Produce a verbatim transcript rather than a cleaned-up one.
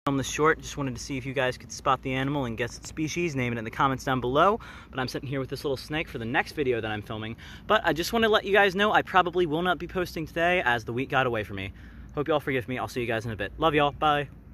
Film this short, just wanted to see if you guys could spot the animal and guess its species, name it in the comments down below. But I'm sitting here with this little snake for the next video that I'm filming. But I just want to let you guys know I probably will not be posting today as the week got away from me. Hope y'all forgive me. I'll see you guys in a bit. Love y'all. Bye.